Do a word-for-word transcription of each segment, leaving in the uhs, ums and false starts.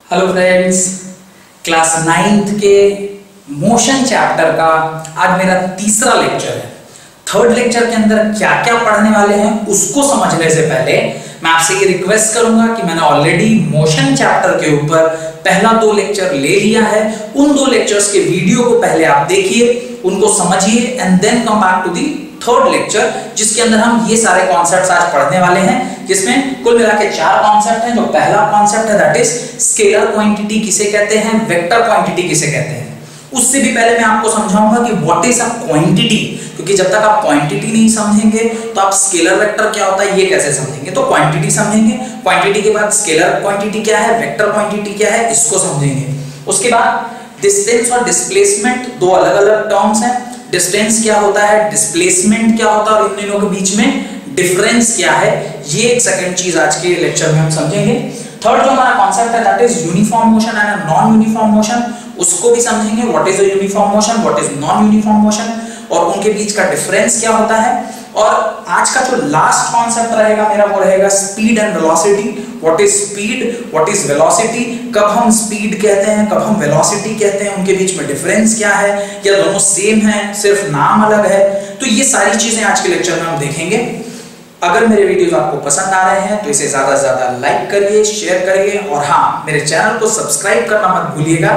Hello friends, class ninth के motion chapter का आज मेरा तीसरा लेक्चर है। थर्ड लेक्चर के अंदर क्या क्या पढ़ने वाले हैं उसको समझने से पहले मैं आपसे ये रिक्वेस्ट करूंगा कि मैंने ऑलरेडी मोशन चैप्टर के ऊपर पहला दो लेक्चर ले लिया है। उन दो लेक्चर्स के वीडियो को पहले आप देखिए, उनको समझिए and then come back to the third lecture, जिसके अंदर हम ये सारे कॉन्सेप्ट्स आज पढ़ने वाले हैं, जिसमें कुल मिला के चार कॉन्सेप्ट हैं। जो पहला कॉन्सेप्ट है दैट इज स्केलर क्वांटिटी किसे कहते हैं, वेक्टर क्वांटिटी किसे कहते हैं। उससे भी पहले मैं आपको समझाऊंगा कि व्हाट इज अ क्वांटिटी, क्योंकि जब तक आप क्वांटिटी नहीं समझेंगे तो आप स्केलर वेक्टर क्या होता है ये कैसे समझेंगे। तो क्वांटिटी समझेंगे, क्वांटिटी के बाद स्केलर क्वांटिटी क्या है, वेक्टर क्वांटिटी क्या है, इसको समझेंगे। उसके बाद डिस्टेंस और डिस्प्लेसमेंट दो अलग अलग टर्म्स हैं। डिस्टेंस क्या होता है, डिस्प्लेसमेंट क्या होता है और इन दोनों के बीच में डिफरेंस क्या है, ये एक सेकंड चीज आज के लेक्चर में हम समझेंगे। थर्ड जो हमारा कॉन्सेप्ट है that is uniform motion and non uniform motion, उसको भी समझेंगे। What is the uniform motion, what is non uniform motion और उनके बीच का डिफरेंस क्या होता है। और आज का जो लास्ट कॉन्सेप्ट रहेगा मेरा वो रहेगा speed and velocity. What is speed, what is velocity, कब हम स्पीड कहते हैं, कब हम वेलोसिटी कहते हैं, उनके बीच में डिफरेंस क्या है, या दोनों सेम है सिर्फ नाम अलग है। तो ये सारी चीजें आज के लेक्चर में हम देखेंगे। अगर मेरे वीडियोस आपको पसंद आ रहे हैं तो इसे ज्यादा से ज्यादा लाइक करिए, शेयर करिए और हाँ, मेरे चैनल को सब्सक्राइब करना मत भूलिएगा।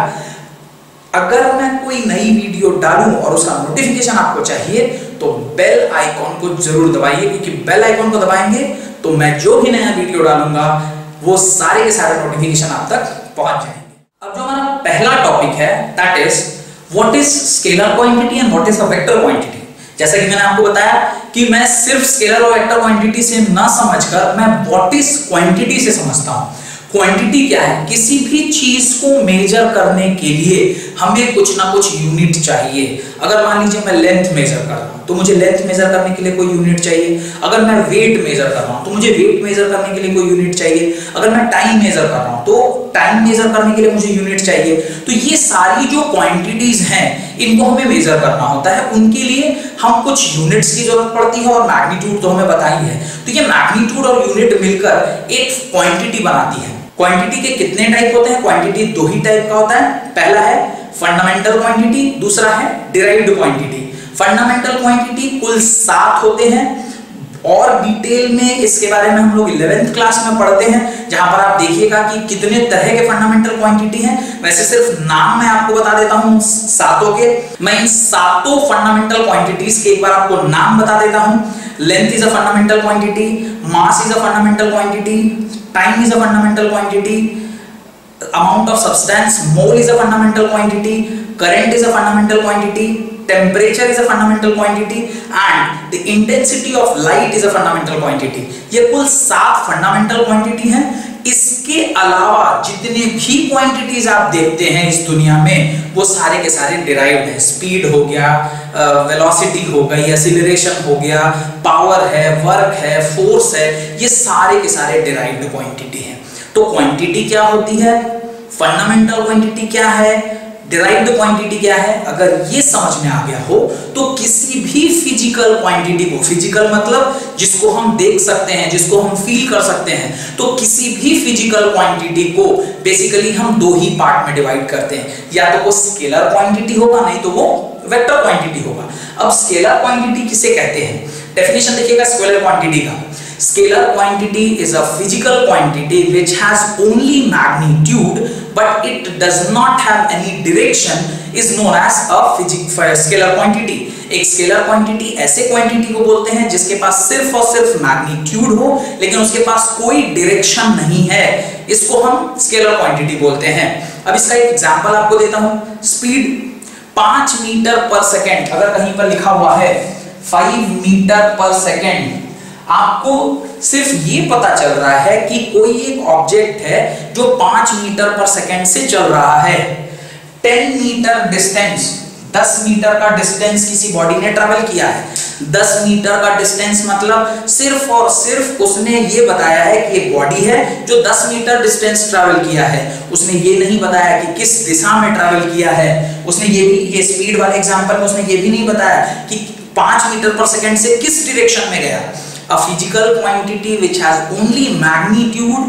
अगर मैं कोई नई वीडियो डालूं और उसका नोटिफिकेशन आपको चाहिए तो बेल आइकॉन को जरूर दबाइए, क्योंकि बेल आइकॉन को दबाएंगे तो मैं जो भी नया वीडियो डालूंगा वो सारे के सारे नोटिफिकेशन आप तक पहुंच जाएंगे। अब जो हमारा पहला टॉपिक है that is what is scalar quantity and what is a vector quantity. जैसा कि मैंने आपको बताया कि मैं सिर्फ स्केलर और वेक्टर क्वांटिटी से ना समझकर मैं व्हाट इज क्वांटिटी से समझता हूं। क्वांटिटी क्या है, किसी भी चीज को मेजर करने के लिए हमें कुछ ना कुछ यूनिट चाहिए। अगर मान लीजिए मैं लेंथ मेजर कर रहा हूं तो मुझे लेंथ मेजर करने के लिए कोई यूनिट चाहिए। अगर मैं वेट मेजर कर रहा हूं तो मुझे वेट मेजर करने के लिए कोई यूनिट चाहिए। अगर मैं टाइम मेजर कर रहा हूं तो टाइम मेजर करने के लिए मुझे यूनिट चाहिए। तो ये सारी जो क्वांटिटीज हैं इनको हमें मेजर करना होता है, उनके लिए हम कुछ यूनिट्स की जरूरत पड़ती है और मैग्नीट्यूड तो हमें पता ही है। तो ये मैग्नीट्यूड और यूनिट मिलकर एक क्वांटिटी बनाती है। क्वांटिटी के कितने टाइप होते हैं, क्वांटिटी दो ही टाइप का होता है। पहला है फंडामेंटल क्वांटिटी, दूसरा है डिराइव्ड क्वांटिटी। फंडामेंटल क्वांटिटी कुल सात होते हैं और डिटेल में इसके बारे में हम लोग इलेवेंथ क्लास में पढ़ते हैं, जहां पर आप देखिएगा कि कितने तरह के फंडामेंटल क्वांटिटी हैं। वैसे सिर्फ नाम मैं आपको बता देता हूं सातों के। मैं इन सातों फंडामेंटल क्वांटिटीज के एक बार आपको नाम बता देता हूं। Length is a fundamental quantity, mass is a fundamental quantity, time is a fundamental quantity, amount of substance mole is a fundamental quantity, current is a fundamental quantity, temperature is a fundamental quantity and the intensity of light is a fundamental quantity। ये कुल सात fundamental quantity हैं। इसके अलावा जितने भी quantities आप देखते हैं इस दुनिया में वो सारे के सारे डिराइव्ड हैं। स्पीड हो गया, वेलोसिटी हो गई, एक्सीलरेशन हो गया, पावर है, वर्क है, फोर्स है, ये सारे के सारे डिराइव्ड क्वांटिटी हैं। तो क्वांटिटी क्या होती है, फंडामेंटल क्वांटिटी क्या है, डिराइव्ड क्वांटिटी क्या है, अगर ये समझ में आ गया हो तो किसी भी फिजिकल क्वांटिटी को, फिजिकल मतलब जिसको हम देख सकते हैं, जिसको हम फील कर सकते हैं, तो किसी भी फिजिकल क्वांटिटी को बेसिकली हम दो ही पार्ट में डिवाइड करते हैं। या तो वो स्केलर क्वांटिटी होगा, नहीं तो वो वेक्टर क्वांटिटी होगा। अब स्केलर क्वांटिटी किसे कहते हैं, डेफिनेशन देखिएगा स्केलर क्वांटिटी का। Scalar quantity is a physical quantity which has only magnitude but it does not have any direction is known as a scalar quantity। एक स्केलर क्वांटिटी ऐसे quantity को बोलते हैं जिसके पास सिर्फ और सिर्फ मैग्नीट्यूड हो लेकिन उसके पास कोई डायरेक्शन नहीं है, इसको हम स्केलर क्वांटिटी बोलते हैं। अब इसका एक एग्जांपल आपको देता हूं। स्पीड पांच मीटर पर सेकेंड, अगर कहीं पर लिखा हुआ है फाइव मीटर पर सेकेंड, आपको सिर्फ ये पता चल रहा है कि कोई एक ऑब्जेक्ट है जो पांच मीटर पर सेकेंड से चल रहा है। टेन मीटर डिस्टेंस, दस मीटर का डिस्टेंस किसी बॉडी ने ट्रैवल किया है। दस मीटर का डिस्टेंस मतलब सिर्फ और सिर्फ उसने ये बताया है कि एक बॉडी है जो दस मीटर डिस्टेंस ट्रैवल किया है। उसने ये नहीं बताया कि किस दिशा में ट्रैवल किया है। उसने ये भी, ये स्पीड वाले एग्जांपल में उसने ये भी नहीं बताया कि पांच मीटर पर सेकेंड से किस डायरेक्शन में गया। A physical quantity which has only magnitude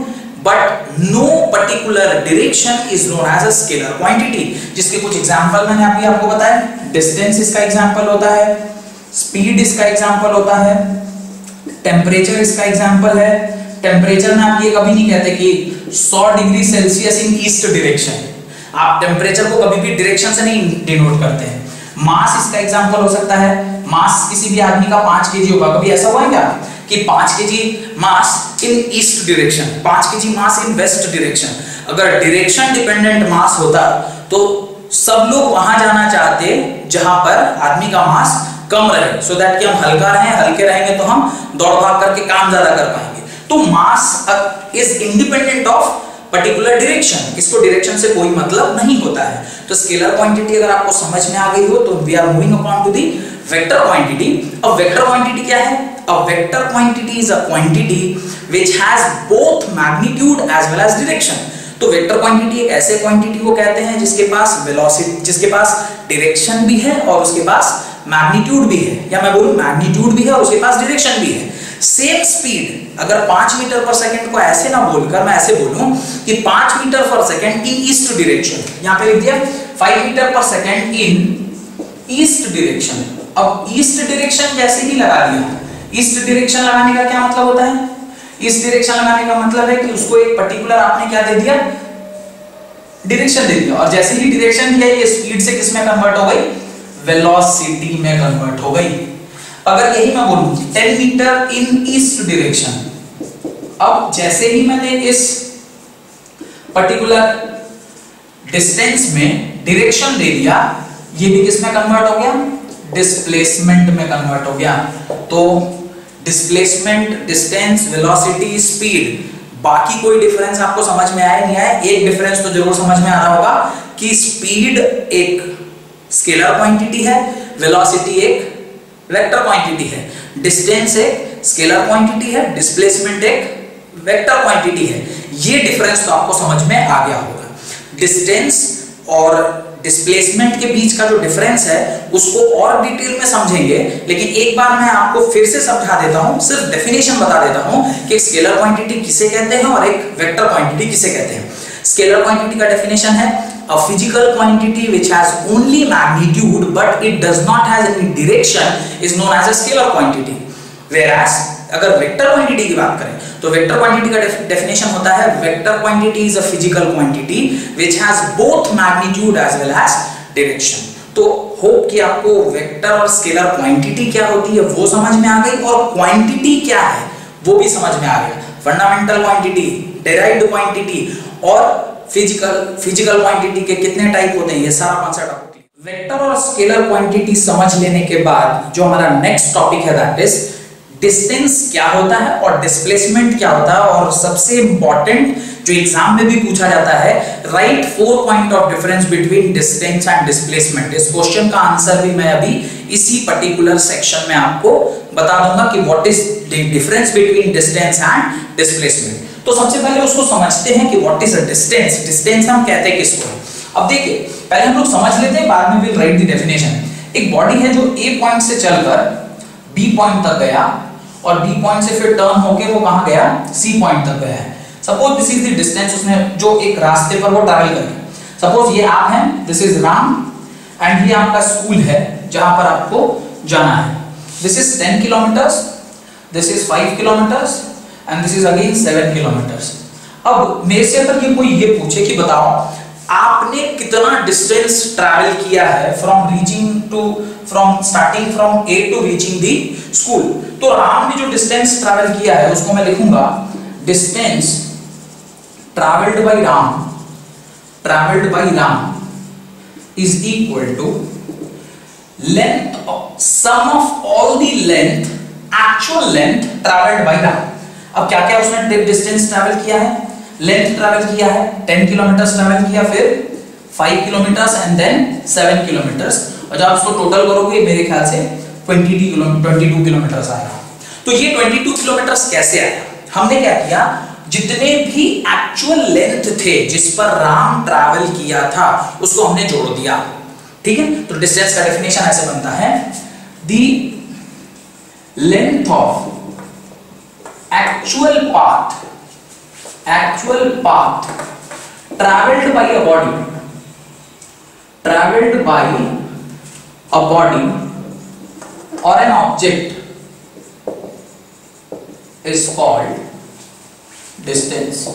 but no particular direction is known as a scalar quantity. जिसके कुछ एग्जांपल मैंने अभी आपको बताया, डिस्टेंस इसका एग्जांपल होता है, स्पीड इसका एग्जांपल होता है, टेम्परेचर इसका एग्जांपल है। टेम्परेचर में आप ये कभी नहीं कहते कि सौ degree Celsius in east direction, आप टेम्परेचर को कभी भी डायरेक्शन से नहीं डिनोट करते हैं। मास इसका एग्जांपल हो सकता है, मास किसी भी आदमी का पांच केजी होगा, कभी ऐसा हुआ है क्या कि पांच KG mass in east direction, पांच KG mass in west direction. अगर डायरेक्शन डिपेंडेंट मास होता तो सब लोग वहां जाना चाहते जहां पर आदमी का मास कम रहे, सो दैट कि हम हल्का रहें, हल्के रहेंगे तो हम दौड़ भाग करके काम ज्यादा कर पाएंगे। तो mass is independent of particular direction, इसको डायरेक्शन से कोई मतलब नहीं होता है। तो स्केलर क्वांटिटी अगर आपको समझ में आ गई हो तो we are moving upon to the vector quantity. अब वेक्टर क्वांटिटी क्या है? A vector quantity is a quantity which has both magnitude as well as direction। तो वेक्टर क्वांटिटी एक ऐसे क्वांटिटी को कहते हैं जिसके पास वेलोसिटी, जिसके पास डायरेक्शन भी है और उसके पास मैग्नीट्यूड भी है, या मैं बोलूं मैग्नीट्यूड भी है और उसके पास डायरेक्शन भी है। सेम स्पीड अगर पांच मीटर पर सेकंड को ऐसे ना बोलकर मैं ऐसे बोलूं कि पांच metre per second in east direction, यहां पे लिख दिया five metre per second in east direction. अब ईस्ट डायरेक्शन जैसे ही लगा दिया, ईस्ट डायरेक्शन लगाने का क्या मतलब होता है? ईस्ट डायरेक्शन लगाने का मतलब है कि उसको एक पर्टिकुलर आपने क्या दे दिया, डायरेक्शन दे दिया, और जैसे ही डायरेक्शन दिया ये स्पीड से किस में कन्वर्ट हो गई? वेलोसिटी में कन्वर्ट हो गई। अगर यही मैं बोलूं ten metre in east direction, अब जैसे ही मैंने इस पर्टिकुलर डिस्टेंस में डायरेक्शन दे दिया, ये भी किस में कन्वर्ट हो गया? डिस्प्लेसमेंट में कन्वर्ट हो गया। तो डिस्प्लेसमेंट, डिस्टेंस, वेलोसिटी, स्पीड, बाकी कोई डिफरेंस आपको समझ में आया नहीं आया? एक डिफरेंस तो जरूर समझ में आ रहा होगा कि स्पीड एक स्केलर क्वांटिटी है, वेलोसिटी एक वेक्टर क्वांटिटी है, डिस्टेंस एक स्केलर क्वांटिटी है, डिस्प्लेसमेंट एक वेक्टर क्वांटिटी है। ये डिफरेंस तो आपको समझ में आ गया होगा। डिस्टेंस और डिस्प्लेसमेंट के बीच का जो डिफरेंस है उसको और डिटेल में समझेंगे, लेकिन एक बार मैं आपको फिर से समझा देता हूं, सिर्फ डेफिनेशन बता देता हूं कि स्केलर क्वांटिटी किसे कहते हैं और एक वेक्टर क्वांटिटी किसे कहते हैं। स्केलर क्वांटिटी का डेफिनेशन है a physical quantity which has only magnitude but it does not has any direction is known as a scalar quantity। whereas अगर वेक्टर क्वांटिटी की बात करें तो वेक्टर क्वांटिटी का डेफिनेशन होता है vector quantity is a physical quantity which has both magnitude as well as direction. तो hope कि आपको वेक्टर और स्केलर क्वांटिटी क्या होती है वो समझ में आ गई, और क्वांटिटी क्या है वो भी समझ में आ गया। फंडामेंटल क्वांटिटी, डेराइव्ड क्वांटिटी और फिजिकल फिजिकल क्वांटिटी के कितने टाइप होते हैं, ये सारा कॉन्सेप्ट आपको। वेक्टर और स्केलर क्वांटिटी समझ लेने के बाद जो हमारा नेक्स्ट टॉपिक है दैट इज डिस्टेंस क्या होता है और डिस्प्लेसमेंट क्या होता है, और सबसे इंपॉर्टेंट जो एग्जाम में भी पूछा जाता है, write four point of difference between distance and displacement. इस क्वेश्चन का आंसर भी मैं अभी इसी पर्टिकुलर सेक्शन में आपको बता दूंगा कि what is the difference between distance and displacement. तो सबसे पहले उसको समझते हैं कि what is a distance. Distance हम कहते हैं किसको? अब देखिए पहले हम लोग समझ लेते हैं, बाद में विल राइट द डेफिनेशन। एक बॉडी है जो ए पॉइंट से चलकर बी पॉइंट तक गया और बी पॉइंट से फिर टर्न होके वो कहां गया? सी पॉइंट तक गया है। Suppose this is the distance उसने जो एक रास्ते पर वो ट्रैवल कर गया। सपोज ये आप हैं, दिस इज राम, एंड ये आपका स्कूल है जहां पर आपको जाना है। This is ten kilometres, this is five kilometres and this is again seven kilometres. अब मेरे से अगर ये कोई ये पूछे कि बताओ आपने कितना डिस्टेंस ट्रैवल किया है from reaching to from starting from A to reaching the school, तो राम ने जो डिस्टेंस ट्रैवल किया है उसको मैं लिखूंगा distance travelled by Ram travelled by Ram is equal to length sum of all the length actual length travelled by Ram. अब क्या क्या उसने डिस्टेंस ट्रैवल किया है? लेंथ ट्रैवल किया है टेन किलोमीटर्स ट्रैवल किया, फिर five kilometres and then seven kilometres, और जब आप इसको टोटल करोगे मेरे ख्याल से ट्वेंटी टू किलोमीटर्स आएगा। तो ये ट्वेंटी टू किलोमीटर्स कैसे आया? हमने क्या किया, जितने भी एक्चुअल लेंथ थे जिस पर राम ट्रैवल किया था उसको हमने जोड़ दिया। ठीक है, तो डिस्टेंस का डेफिनेशन ऐसे बनता है, the length of actual path actual path traveled by a body traveled by a body or an object is called distance.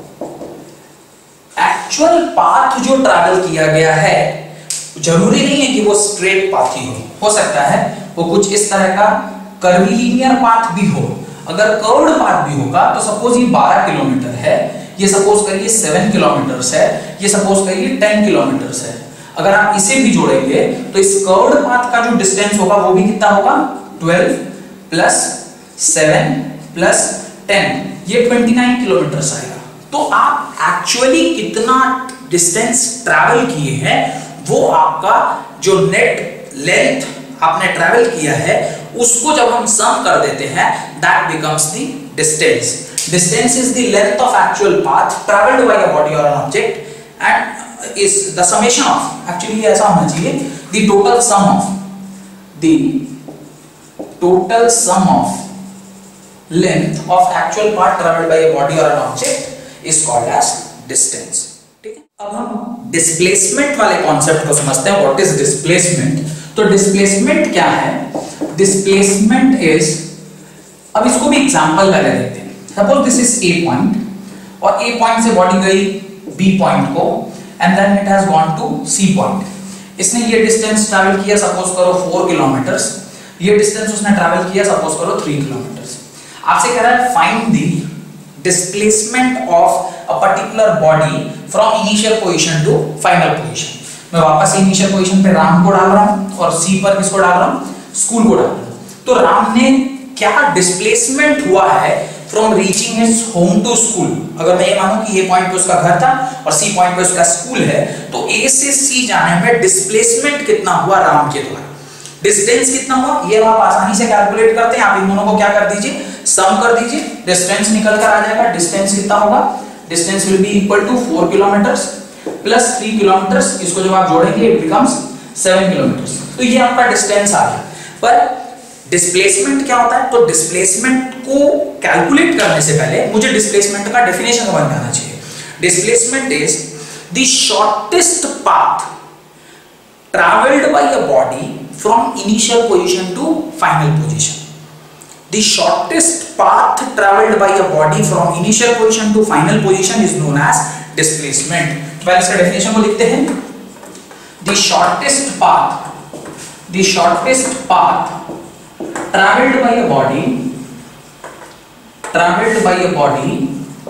Actual path जो ट्रैवल किया गया है जरूरी नहीं है कि वो स्ट्रेट पाथ ही हो हो सकता है वो कुछ इस तरह का कर्वीलिनियर पाथ भी हो। अगर कर्व्ड पाथ भी होगा तो सपोज ये बारह किलोमीटर है, ये सपोज करिए सात किलोमीटर है, ये सपोज करिए दस किलोमीटर है। अगर आप इसे भी जोड़ेंगे तो इस कर्व्ड पाथ का जो डिस्टेंस होगा वो भी कितना होगा, बारह प्लस सात प्लस दस, ये उनतीस किलोमीटर आएगा। तो आप एक्चुअली कितना डिस्टेंस ट्रैवल किए हैं वो आपका जो नेट लेंथ आपने ट्रैवल किया है उसको जब हम सम कर देते हैं that becomes the distance. Distance is the length of actual path travelled by a body और an object and is the summation of, actually ऐसा होना चाहिए, the total sum of the total sum of length of actual path travelled by a body और an object is called as distance। ठीक है, अब हम displacement वाले concept को समझते हैं। What is displacement? तो डिस्प्लेसमेंट क्या है? डिस्प्लेसमेंट इज, अब इसको भी एग्जांपल पहले देखते हैं। Suppose this is A point और ए पॉइंट से बॉडी गई बी पॉइंट को and then it has gone to C point. इसने ये डिस्टेंस ट्रैवल किया सपोज करो फोर किलोमीटर्स, ये डिस्टेंस उसने ट्रैवल किया सपोज करो थ्री किलोमीटर्स। आपसे कह रहा है find the displacement of a particular body from initial position to final position। मैं वापस इनिशियल पोजीशन पे राम को डाल रहा हूं और सी पर किसको डाल रहा हूं, स्कूल को डाल रहा हूं। तो राम ने क्या डिस्प्लेसमेंट हुआ है from reaching his home to school. अगर मैं ये मानूं कि ये पॉइंट पे उसका घर था और सी पॉइंट पे उसका स्कूल है तो ए से सी जाने में डिस्प्लेसमेंट कितना हुआ राम के द्वारा, डिस्टेंस कितना हुआ, ये आप आसानी से कैलकुलेट करते हैं। आप इन दोनों को क्या कर दीजिए, सम कर दीजिए, डिस्टेंस निकल कर आ जाएगा। डिस्टेंस कितना होगा, distance will be equal to four kilometres plus three kilometres, इसको जब आप जोड़ेंगे इट बिकम्स सेवन किलोमीटर्स। तो ये आपका डिस्टेंस आ गया। पर डिस्प्लेसमेंट क्या होता है? तो डिस्प्लेसमेंट को कैलकुलेट करने से पहले मुझे डिस्प्लेसमेंट का डेफिनेशन समझ में आना चाहिए। Displacement is the shortest path travelled by a body from initial position to final position। The shortest path traveled by a body from initial position to final position is known as displacement। पहले इसका definition को लिखते हैं। The shortest path, the shortest path traveled by a body, traveled by a body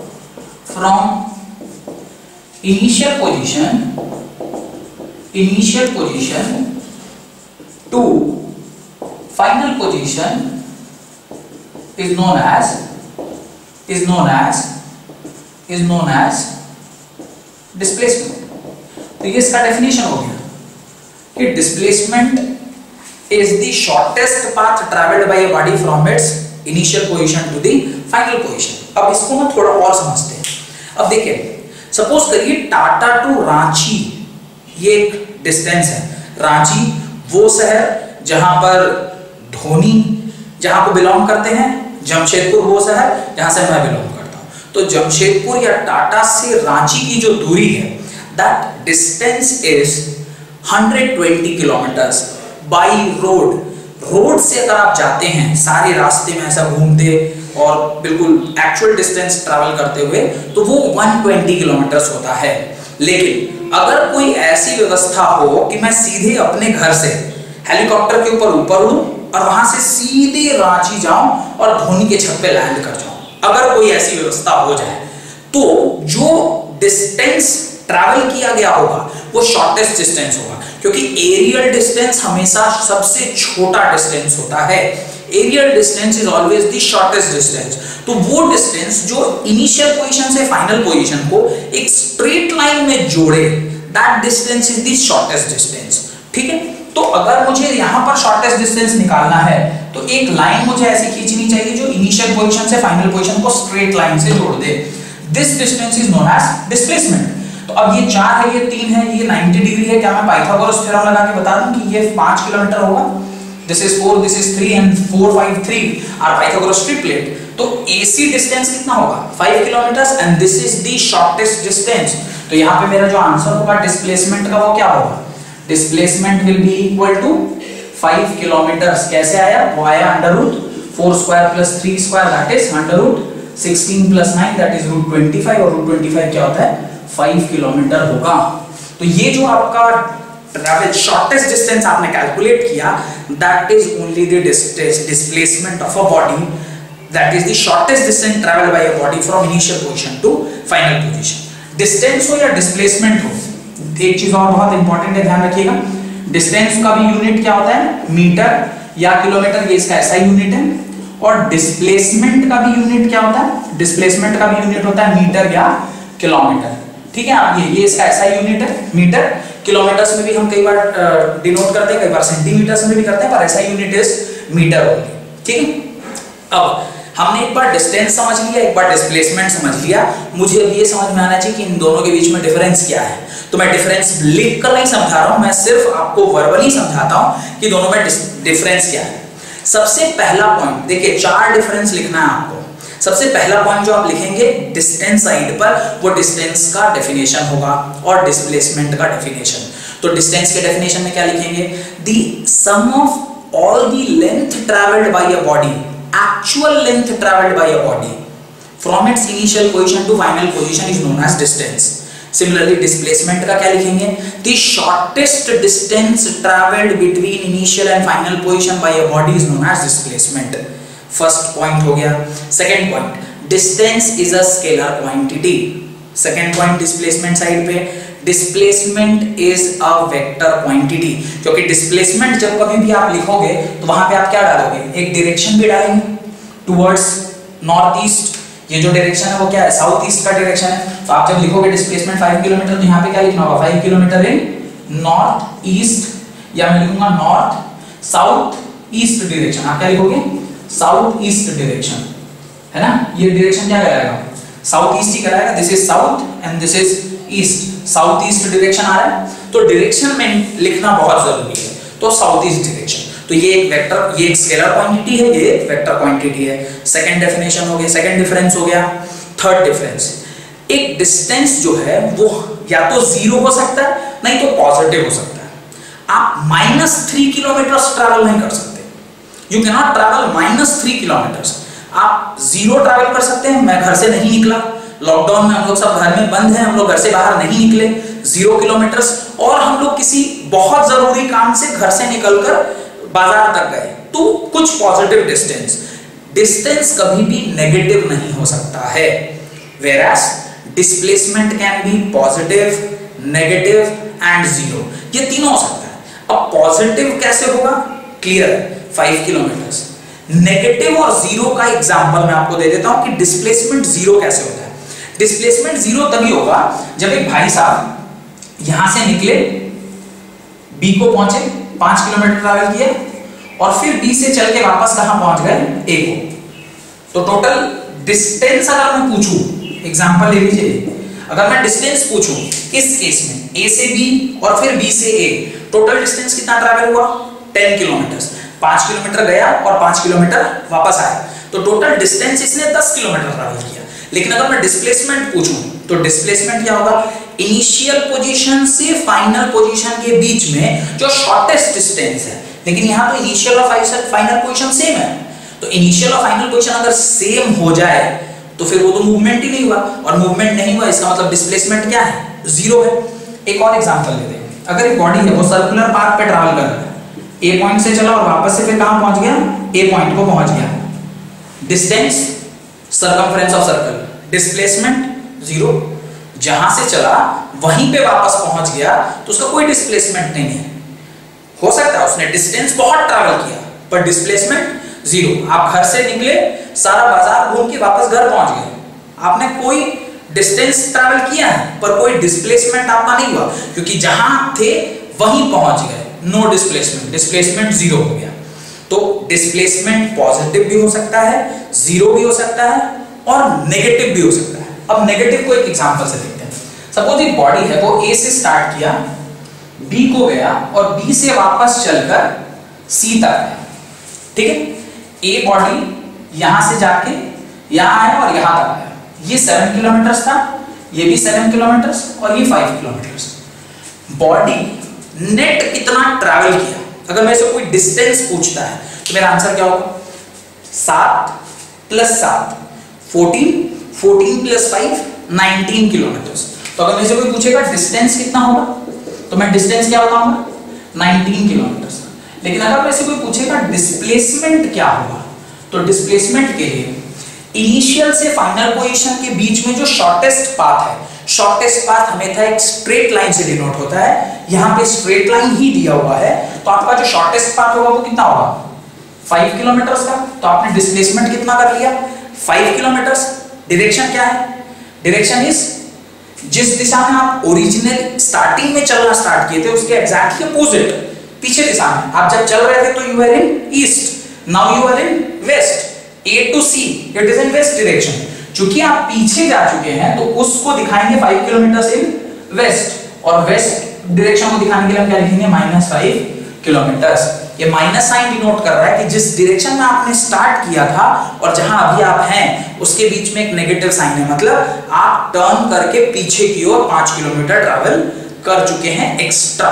from initial position, initial position to final position is known as is known as is known as displacement। तो ये इसका definition हो गया कि displacement is the shortest path travelled by a body from its initial position to the final position. अब इसको ना थोड़ा और समझते हैं। अब देखिए सपोज करिए टाटा टू रांची ये एक डिस्टेंस है। रांची वो शहर जहां पर धोनी जहां को बिलोंग करते हैं, जमशेदपुर वो शहर जहां से मैं बिलोंग करता हूं। तो जमशेदपुर या टाटा से रांची की जो दूरी है that distance is one hundred twenty kilometres by road. Road से अगर आप जाते हैं सारे रास्ते में ऐसा घूमते और बिल्कुल एक्चुअल डिस्टेंस ट्रैवल करते हुए तो वो one hundred twenty किलोमीटर्स होता है। लेकिन अगर कोई ऐसी व्यवस्था हो कि मैं सीधे अपने घर से हेलीकॉप्टर के ऊपर ऊपर उड़ूं और वहां से सीधे रांची जाऊं और धोनी के छत पे लैंड कर जाऊं, अगर कोई ऐसी व्यवस्था हो जाए तो जो डिस्टेंस ट्रैवल किया गया होगा वो शॉर्टेस्ट डिस्टेंस होगा, क्योंकि एरियल डिस्टेंस हमेशा सबसे छोटा डिस्टेंस होता है। Aerial distance is always the shortest distance. तो वो डिस्टेंस जो इनिशियल पोजीशन से फाइनल पोजीशन को एक स्ट्रेट लाइन में जोड़े that distance is the shortest distance. ठीक है, तो अगर मुझे यहां पर शॉर्टेस्ट डिस्टेंस निकालना है तो एक लाइन मुझे ऐसी खींचनी चाहिए जो इनिशियल पोजीशन से फाइनल पोजीशन को स्ट्रेट लाइन से जोड़ दे। This distance is known as displacement. तो अब ये चार है, ये तीन है, ये नब्बे डिग्री है। क्या मैं पाइथागोरस थ्योरम लगा के बता दूं कि ये पाँच किलोमीटर होगा? This is four, this is three and four five three are Pythagoras triplet, तो एसी डिस्टेंस कितना होगा five kilometres and this is the shortest distance. तो यहाँ पे मेरा जो आंसर होगा डिस्प्लेसमेंट का वो क्या होगा, displacement will be equal to five kilometres. कैसे आया, वो आया under root four square plus three square that is under root sixteen plus nine that is root twenty five, और रूट ट्वेंटी फाइव क्या होता है फाइव किलोमीटर होगा। तो ये जो आपका ट्रैवल शॉर्टेस्ट डिस्टेंस आपने कैलकुलेट किया that is only the displacement of a body, that is the shortest distance travelled by a body from initial position to final position. Distance हो या डिस्प्लेसमेंट हो, एक चीज और बहुत इंपॉर्टेंट है, ध्यान रखिएगा, डिस्टेंस का भी यूनिट क्या होता है मीटर या किलोमीटर, ये इसका ऐसा यूनिट है, और डिस्प्लेसमेंट का भी यूनिट क्या होता है, डिस्प्लेसमेंट का भी यूनिट होता है मीटर या किलोमीटर। ठीक है, आप ये ये इसका ऐसा यूनिट है मीटर, किलोमीटर्स में भी हम कई बार डिनोट करते हैं, कई बार सेंटीमीटर्स में भी करते हैं, पर ऐसा यूनिट इज मीटर ओनली। ठीक है, अब हमने एक बार डिस्टेंस समझ लिया, एक बार डिस्प्लेसमेंट समझ लिया, मुझे अब ये समझ में आना चाहिए कि इन दोनों के बीच में डिफरेंस क्या है। तो मैं डिफरेंस लिख कर नहीं समझा रहा हूं, मैं सिर्फ आपको वर्बली समझाता हूं कि दोनों में डिफरेंस क्या है। सबसे पहला पॉइंट देखिए, चार डिफरेंस लिखना है आपको। सबसे पहला पॉइंट जो आप लिखेंगे डिस्टेंस साइड पर, वो डिस्टेंस का डेफिनेशन होगा और डिस्प्लेसमेंट का डेफिनेशन। तो डिस्टेंस के डेफिनेशन में क्या लिखेंगे, the sum of all the length travelled by a body, actual length travelled by a body from its initial position to final position is known as distance. Similarly displacement का क्या लिखेंगे, the shortest distance travelled between initial and final position by a body is known as displacement. First point हो गया। Second point, distance is a scalar quantity. Second point displacement side पे, displacement is a vector quantity, क्योंकि displacement जब कभी भी आप लिखोगे तो वहां पे आप क्या डालोगे, एक डायरेक्शन भी डालेंगे टुवर्ड्स नॉर्थ ईस्ट। ये जो डायरेक्शन है वो क्या है, साउथ ईस्ट का डायरेक्शन है। तो आप जब लिखोगे डिस्प्लेसमेंट फाइव किलोमीटर, तो यहाँ पे क्या लिखना होगा, five kilometre in north east, या मैं लिखूंगा नॉर्थ साउथ ईस्ट डायरेक्शन। आप क्या लिखोगे, साउथ ईस्ट डायरेक्शन, है ना, ये डायरेक्शन क्या कराएगा, साउथ ईस्ट ही कराएगा। This is south and this is east, south east direction आ रहा है, तो डायरेक्शन में लिखना बहुत जरूरी है। तो साउथ ईस्ट डायरेक्शन, तो ये एक वेक्टर, ये एक स्केलर क्वांटिटी है, ये एक वेक्टर क्वांटिटी है। सेकंड डेफिनेशन हो गया, सेकंड डिफरेंस हो गया। थर्ड डिफरेंस, एक डिस्टेंस जो है वो या तो जीरो हो सकता है, नहीं तो पॉजिटिव हो सकता है। आप माइनस थ्री किलोमीटर ट्रैवल नहीं कर सकते, you can not travel minus three kilometre. आप जीरो ट्रैवल कर सकते हैं, मैं घर से नहीं निकला, लॉकडाउन में हम लोग सब घर में बंद हैं, हम लोग घर से बाहर नहीं निकले, जीरो किलोमीटर, और हम लोग किसी बहुत जरूरी काम से घर से निकलकर बाजार तक गए, तो कुछ पॉजिटिव डिस्टेंस। डिस्टेंस कभी भी नेगेटिव नहीं हो सकता है, whereas displacement can be positive, negative and zero, ये तीनों हो सकता है। अब पॉजिटिव कैसे होगा, क्लियर है, फाइव किलोमीटर। नेगेटिव और जीरो का एग्जांपल मैं आपको दे देता हूं कि डिस्प्लेसमेंट जीरो कैसे होता है। डिस्प्लेसमेंट जीरो तभी होगा जब एक भाई साहब यहां से निकले, बी को पहुंचे, पांच किलोमीटर ट्रैवल किया, और फिर बी से चल के वापस कहां पहुंच गए, ए को। तो टोटल डिस्टेंस अगर मैं पूछूं, एग्जांपल ले लीजिए, अगर मैं डिस्टेंस पूछूं इस केस में ए से बी और फिर बी से ए, टोटल डिस्टेंस कितना ट्रैवल हुआ, टेन किलोमीटर। पांच किलोमीटर गया और पांच किलोमीटर वापस आया, तो टोटल डिस्टेंस इसने दस किलोमीटर ट्रैवल किया। लेकिन अगर मैं डिस्प्लेसमेंट पूछूं तो डिस्प्लेसमेंट क्या होगा, इनिशियल पोजीशन से फाइनल पोजीशन के बीच में जो शॉर्टेस्ट डिस्टेंस है। लेकिन यहां तो इनिशियल और फाइनल पोजीशन सेम है, तो इनिशियल और फाइनल पोजीशन अगर सेम हो जाए तो फिर वो तो मूवमेंट ही नहीं हुआ, और मूवमेंट नहीं हुआ इसका मतलब डिस्प्लेसमेंट क्या है, जीरो है। एक और एग्जांपल लेते हैं, अगर एक बॉडी है वो सर्कुलर पाथ पे ट्रैवल कर रहा है, ए पॉइंट से चला और वापस से फिर कहां पहुंच गया, ए पॉइंट को पहुंच गया, distance circumference of circle, displacement zero. जहां से चला वहीं पे वापस पहुंच गया तो उसका कोई डिस्प्लेसमेंट नहीं है। हो सकता है उसने डिस्टेंस बहुत ट्रैवल किया पर डिस्प्लेसमेंट जीरो। आप घर से निकले, सारा बाजार घूम के वापस घर पहुंच गए, आपने कोई डिस्टेंस ट्रैवल किया है पर कोई डिस्प्लेसमेंट आपका नहीं हुआ, क्योंकि जहां थे वहीं पहुंच गए, नो डिस्प्लेसमेंट, डिस्प्लेसमेंट जीरो हो गया। तो डिस्प्लेसमेंट पॉजिटिव भी हो सकता है, जीरो भी हो सकता है और नेगेटिव भी हो सकता है। अब नेगेटिव को एक एग्जांपल से देखते हैं। सपोज एक बॉडी है, वो ए से स्टार्ट किया, बी को गया और बी से वापस चलकर सी तक है, ठीक है। ए बॉडी यहां से जाके यहां आया और यहां तक आया, ये सेवन किलोमीटर था, ये भी सेवन किलोमीटर और ये फाइव किलोमीटर। बॉडी नेट कितना ट्रैवल किया, अगर मेरे से कोई डिस्टेंस पूछता है तो मेरा आंसर क्या होगा, सात प्लस सात fourteen, fourteen plus five nineteen kilometre. तो अगर मेरे से कोई पूछेगा डिस्टेंस कितना होगा तो मैं डिस्टेंस क्या बताऊंगा, नाइनटीन किलोमीटर। लेकिन अगर मेरे से कोई पूछेगा डिस्प्लेसमेंट क्या होगा, तो डिस्प्लेसमेंट के लिए इनिशियल से फाइनल पोजीशन के बीच में जो शॉर्टेस्ट पाथ है, शॉर्टेस्ट पाथ हमेशा एक स्ट्रेट लाइन से डिनोट होता है, यहां पे स्ट्रेट लाइन ही दिया हुआ है, तो आपका जो शॉर्टेस्ट पाथ होगा वो कितना होगा, फाइव किलोमीटर का। तो आपने डिस्प्लेसमेंट कितना कर लिया, फाइव किलोमीटर। डायरेक्शन क्या है, डायरेक्शन इज जिस दिशा में आप ओरिजिनल स्टार्टिंग में चलना स्टार्ट किए थे उसके एग्जैक्टली अपोजिट, पीछे दिशा में आप जब चल रहे थे तो you are in east, now you are in west, A to C it is in west direction. चूंकि आप पीछे जा चुके हैं तो उसको दिखाएंगे फाइव किलोमीटर इन वेस्ट, और वेस्ट डायरेक्शन को दिखाने के लिए हम क्या लिखेंगे, माइनस फाइव किलोमीटर। ये माइनस साइन डिनोट कर रहा है कि जिस डायरेक्शन में आपने स्टार्ट किया था और जहां अभी आप हैं उसके बीच में एक नेगेटिव साइन है, मतलब आप टर्न करके पीछे की ओर पांच किलोमीटर ट्रैवल कर चुके हैं एक्स्ट्रा।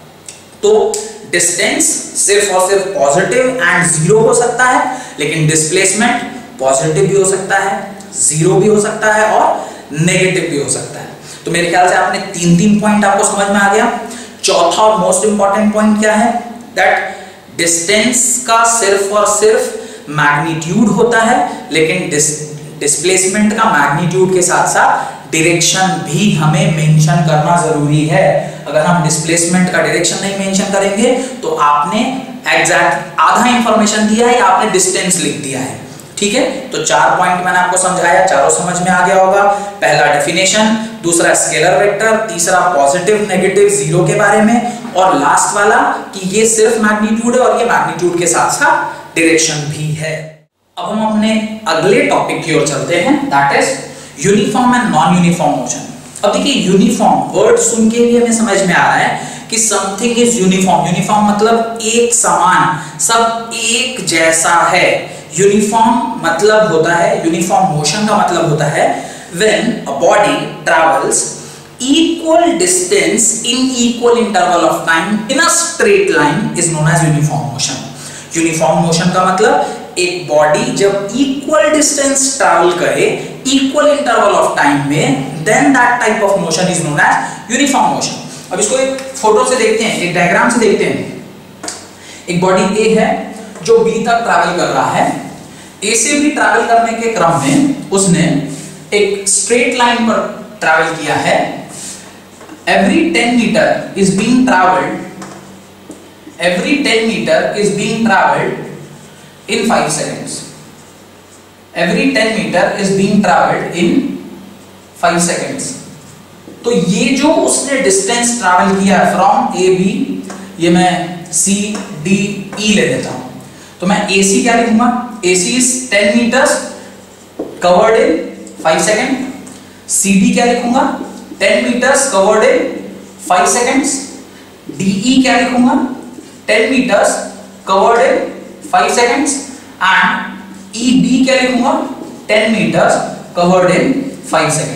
तो डिस्टेंस सिर्फ और सिर्फ पॉजिटिव एंड जीरो हो सकता है, लेकिन डिस्प्लेसमेंट पॉजिटिव भी हो सकता है, जीरो भी हो सकता है और नेगेटिव भी हो सकता है। तो मेरे ख्याल से आपने तीन तीन पॉइंट आपको समझ में आ गया। चौथा और मोस्ट इंपॉर्टेंट पॉइंट क्या है, दैट डिस्टेंस का सिर्फ और सिर्फ मैग्नीट्यूड होता है, लेकिन डिस्प्लेसमेंट का मैग्नीट्यूड के साथ साथ डायरेक्शन भी हमें मेंशन करना जरूरी है। अगर हम डिस्प्लेसमेंट का डायरेक्शन नहीं मेंशन करेंगे तो आपने एग्जैक्ट आधा इंफॉर्मेशन दिया है या आपने डिस्टेंस लिख दिया है, ठीक है। तो चार पॉइंट मैंने आपको समझाया, चारों समझ में आ गया होगा। पहला डेफिनेशन, दूसरा स्केलर वेक्टर, तीसरा पॉजिटिव नेगेटिव जीरो के बारे में, और लास्ट वाला कि ये सिर्फ मैग्नीट्यूड है और ये मैग्नीट्यूड के साथ साथ डायरेक्शन भी है। अब हम अपने अगले टॉपिक की ओर चलते हैं, that is uniform and non uniform motion. अब देखिए यूनिफॉर्म वर्ड सुन के भी हमें समझ में आ रहा है कि समथिंग इज यूनिफॉर्म। यूनिफॉर्म मतलब एक समान, सब एक जैसा है। यूनिफॉर्म मतलब होता है, यूनिफॉर्म मोशन का मतलब होता है when a body travels equal distance in equal interval of time in a straight line is known as uniform motion. Uniform motion का मतलब एक बॉडी जब इक्वल डिस्टेंस ट्रैवल करे इक्वल इंटरवल ऑफ टाइम में, then that type of motion is known as uniform motion. अब इसको एक photo से देखते हैं, एक डायग्राम से देखते हैं। एक बॉडी ए है जो बी तक ट्रैवल कर रहा है। ए से बी ट्रैवल करने के क्रम में उसने एक स्ट्रेट लाइन पर ट्रैवल किया है। Every ten metre is being travelled, every ten metre is being travelled in five seconds. Every ten metre is being travelled in five seconds. तो ये जो उसने डिस्टेंस ट्रैवल किया है फ्रॉम ए बी, ये मैं सी डी ई ले लेता हूं, तो मैं ए सी क्या लिखूंगा, A C is ten metres covered in five second. C D क्या लिखूंगा, ten metres covered in five seconds. D E क्या लिखूंगा, ten metres covered in five seconds. And E D क्या लिखूंगा, ten metres covered in five second.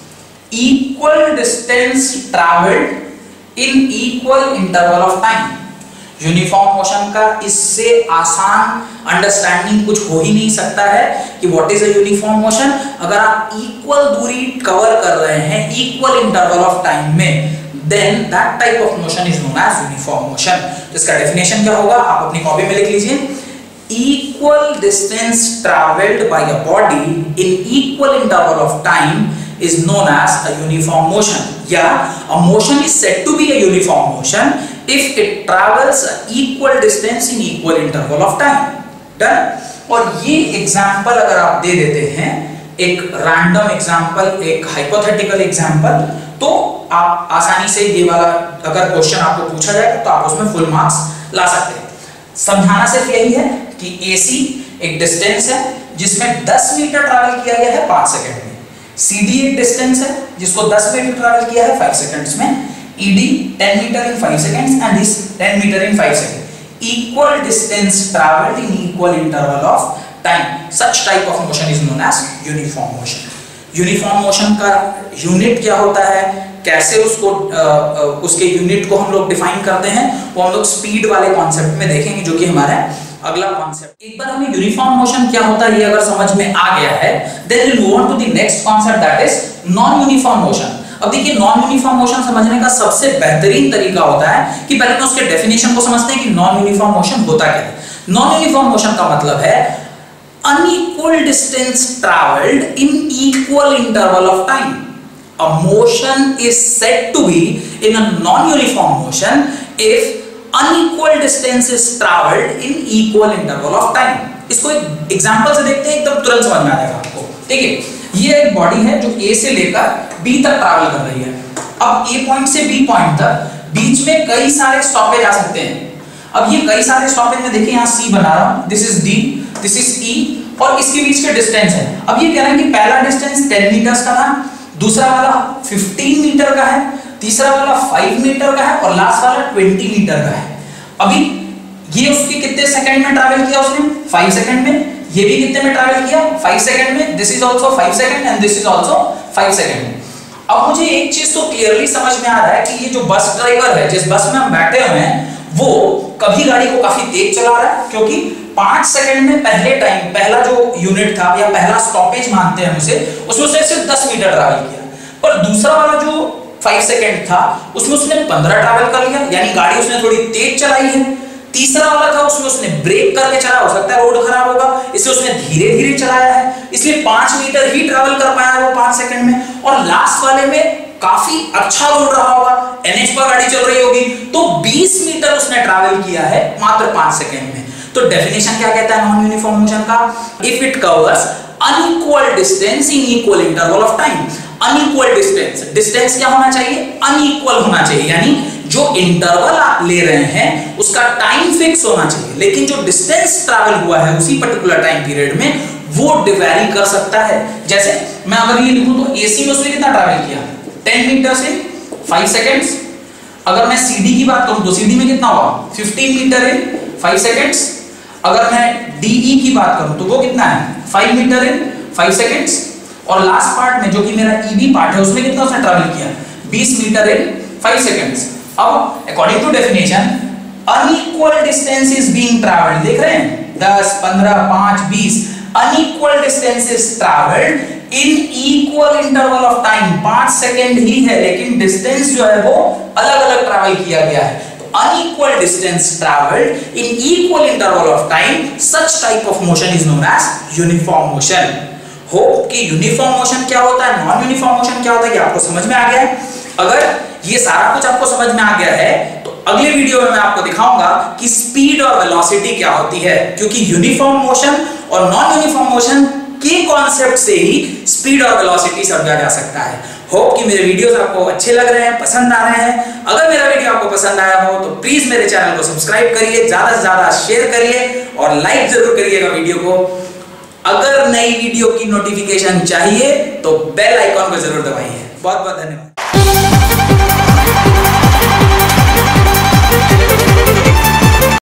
Equal distance travelled in equal interval of time. Uniform motion का इससे आसान understanding कुछ हो ही नहीं सकता है कि what is a uniform motion. अगर आप इक्वल दूरी कवर कर रहे हैं इक्वल इंटरवल ऑफ टाइम में, then that type of motion is known as uniform motion. तो इसका डेफिनेशन क्या होगा, आप अपनी कॉपी में लिख लीजिए। Equal distance travelled by a body in equal interval of time is known as a uniform motion. Yeah, a motion is said to be a uniform motion if it travels an equal distance in equal interval of time. Done? और ये example अगर आप दे देते हैं, एक random example, एक hypothetical example, तो आप आसानी से ये वाला अगर क्वेश्चन आपको पूछा जाए तो आप उसमें फुल मार्क्स ला सकते हैं। समझाना सिर्फ यही है कि एसी एक डिस्टेंस है जिसमें दस मीटर ट्रैवल किया गया है पांच सेकंड में। सीडी एक डिस्टेंस है जिसको दस मीटर ट्रैवल किया है फाइव सेकंड्स में। E D ten metre in five seconds and this ten metre in five second. equal distance traveled in equal interval of time. Such type of motion is known as uniform motion. Uniform motion का unit क्या होता है, कैसे उसको आ, आ, उसके unit को हम लोग डिफाइन करते हैं, वो हम लोग स्पीड वाले कॉन्सेप्ट में देखेंगे, जो कि हमारा अगला कॉन्सेप्ट। एक बार हमें यूनिफॉर्म मोशन क्या होता है ये अगर समझ में आ गया है, then we move on to the next concept, that is non uniform motion. अब देखिए, नॉन यूनिफॉर्म मोशन समझने का सबसे बेहतरीन तरीका होता है कि पहले हम उसके डेफिनेशन को समझते हैं कि नॉन यूनिफॉर्म मोशन होता क्या है। नॉन यूनिफॉर्म मोशन का मतलब है unequal distance traveled in equal interval of time. A motion is said to be in a non-uniform motion if unequal distance is traveled in equal interval of time. इसको एक example से देखते हैं, एकदम तुरंत समझ में आ जाएगा आपको। देखिए, ये एक बॉडी है जो A से लेकर B तक ट्रैवल कर रही है। अब A पॉइंट से B पॉइंट तक बीच में कई सारे स्टॉपेज आ सकते हैं। अब ये कई सारे स्टॉपेज में देखिए, यहाँ C बना रहा हूं, this is D, this is E, और इसके बीच के डिस्टेंस है। अब ये कह रहे हैं कि पहला डिस्टेंस टेन मीटर्स का था, दूसरा वाला फिफ्टीन मीटर का है, तीसरा वाला फाइव मीटर का है और लास्ट वाला ट्वेंटी मीटर का है। अभी ये उसके कितने सेकंड में ट्रैवल किया उसने? फाइव सेकंड में। ये भी कितने में ट्रैवल किया? फाइव सेकंड में। This is also five second and this is also five second में। अब मुझे एक चीज तो क्लियरली समझ में आ रहा है कि ये जो बस ड्राइवर है, जिस बस में हम बैठे हुए हैं, वो कभी गाड़ी को काफी तेज चला रहा है, क्योंकि पांच सेकंड में पहले टाइम, पहला जो यूनिट था या पहला स्टॉपेज मानते हैं उसे, उसमें उसने सिर्फ दस मीटर ट्रैवल किया। पर दूसरा वाला जो फाइव सेकंड था, उसमें उसने पंद्रह ट्रैवल कर लिया, यानी गाड़ी उसने थोड़ी तेज चलाई है। तीसरा वाला था, उसमें उसने ब्रेक करके चला, हो सकता है रोड खराब होगा, इसलिए उसने धीरे धीरे चलाया है, इसलिए पांच मीटर ही ट्रैवल कर पाया वो पांच सेकंड में। और लास्ट वाले में काफी अच्छा रोड रहा होगा, एनएच पर गाड़ी चल रही होगी, तो बीस मीटर उसने ट्रैवल किया है मात्र पांच सेकंड में। तो डेफिनेशन क्या कहता है नॉन यूनिफॉर्म मोशन का? If it covers unequal distance in equal interval of time. Unequal distance, distance क्या होना चाहिए? अनइक्वल होना चाहिए, यानी जो इंटरवल आप ले रहे हैं उसका टाइम फिक्स होना चाहिए, लेकिन जो डिस्टेंस ट्रैवल हुआ है उसी पर्टिकुलर टाइम पीरियड में वो वेरी कर सकता है। जैसे मैं अगर ये लिखूं तो एसी में उसने कितना ट्रैवल किया? टेन मीटर से फाइव सेकंड्स। अगर मैं सीडी की बात करूं तो सीडी में कितना हुआ? Fifteen metre in five seconds. अगर मैं डीई की बात करूं तो वो कितना है? Five metre in five seconds. और लास्ट पार्ट में जो कि मेरा ईबी पार्ट है, उसमें कितना उसने ट्रैवल किया? बीस मीटर इन फाइव सेकंड्स। अब according to definition, unequal distance is being travelled, देख रहे हैं, दस, पंद्रह, पाँच, बीस, unequal distance is travelled in equal interval of time. पांच सेकंड ही है, लेकिन डिस्टेंस जो है वो अलग अलग ट्रैवल किया गया है। तो unequal distance travelled in equal interval of time, such type of motion is known as uniform motion. Hope कि यूनिफॉर्म मोशन क्या होता है, नॉन यूनिफॉर्म मोशन क्या होता है, ये आपको समझ में आ गया है। अगर ये सारा कुछ आपको समझ में आ गया है तो अगले वीडियो में मैं आपको दिखाऊंगा कि स्पीड और वेलोसिटी क्या होती है, क्योंकि यूनिफॉर्म मोशन और नॉन यूनिफॉर्म मोशन के कॉन्सेप्ट से ही स्पीड और वेलोसिटी समझा जा सकता है। होप कि मेरे वीडियोस आपको अच्छे लग रहे हैं, पसंद आ रहे हैं। अगर मेरा वीडियो आपको पसंद आया हो तो प्लीज मेरे चैनल को सब्सक्राइब करिए, ज्यादा से ज्यादा शेयर करिए और लाइक जरूर करिएगा वीडियो को। अगर नई वीडियो की नोटिफिकेशन चाहिए तो बेल आइकॉन को जरूर दबाइए। बहुत बहुत धन्यवाद।